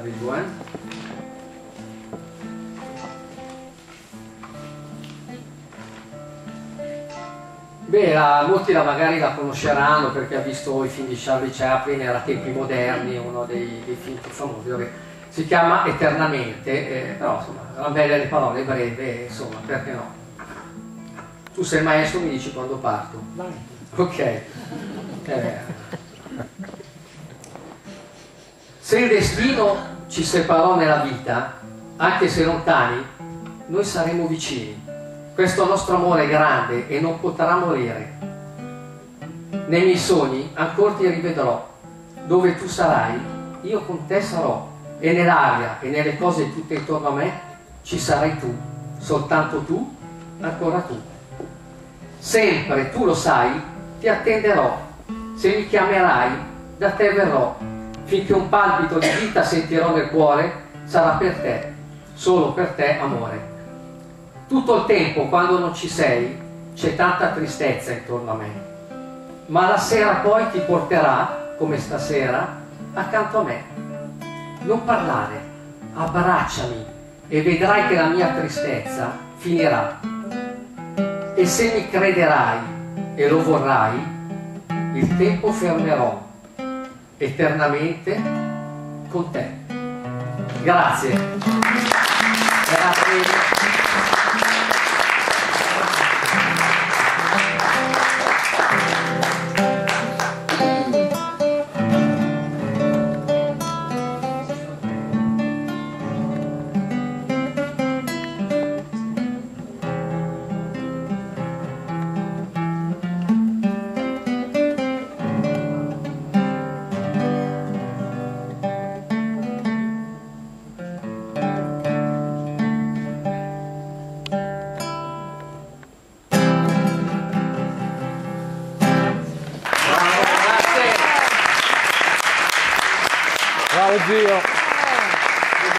arrivo, Beh, molti magari la conosceranno perché ha visto i film di Charlie Chaplin, era Tempi moderni, uno dei film più famosi, dove si chiama Eternamente, però insomma, erano belle le parole, breve, insomma, perché no? Tu sei il maestro, mi dici quando parto. Vai. Ok. Se il destino ci separò nella vita, anche se lontani, noi saremo vicini. Questo nostro amore è grande e non potrà morire. Nei miei sogni ancora ti rivedrò. Dove tu sarai, io con te sarò. E nell'aria e nelle cose tutte intorno a me ci sarai tu. Soltanto tu, ancora tu. Sempre, tu lo sai, ti attenderò. Se mi chiamerai, da te verrò. Finché un palpito di vita sentirò nel cuore, sarà per te, solo per te, amore. Tutto il tempo, quando non ci sei, c'è tanta tristezza intorno a me. Ma la sera poi ti porterà, come stasera, accanto a me. Non parlare, abbracciami e vedrai che la mia tristezza finirà. E se mi crederai e lo vorrai, il tempo fermerò eternamente con te. Grazie. Grazie. Ciao zio!